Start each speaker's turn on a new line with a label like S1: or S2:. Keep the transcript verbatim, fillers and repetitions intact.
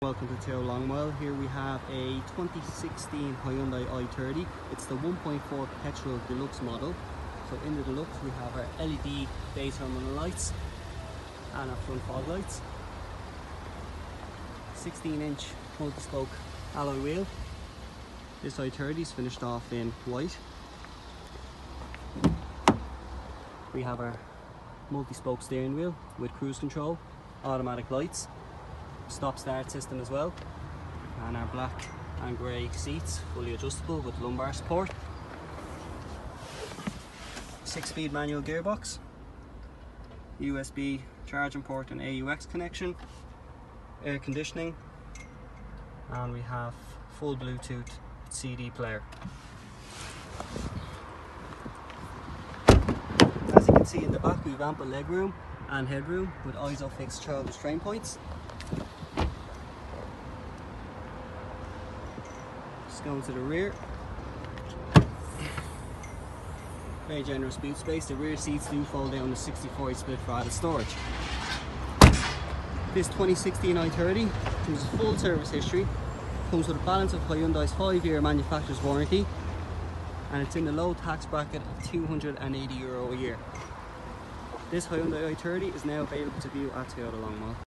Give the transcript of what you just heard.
S1: Welcome to Toyota Longmire. Here we have a twenty sixteen Hyundai i thirty. It's the one point four petrol deluxe model. So in the deluxe we have our L E D day terminal lights and our front fog lights. sixteen inch multi-spoke alloy wheel. This i thirty is finished off in white. We have our multi-spoke steering wheel with cruise control, automatic lights, stop start system as well, and our black and grey seats, fully adjustable with lumbar support. Six speed manual gearbox, U S B charging port and A U X connection, air conditioning, and we have full Bluetooth C D player. As you can see in the back, we have ample legroom and headroom with ISOFIX child restraint points. Just going to the rear. Very generous boot space. The rear seats do fold down to sixty forty split for added storage. This twenty sixteen i thirty comes with full service history, comes with a balance of Hyundai's five year manufacturer's warranty, and it's in the low tax bracket of two hundred eighty euro a year. This Hyundai i thirty is now available to view at Toyota Longmire.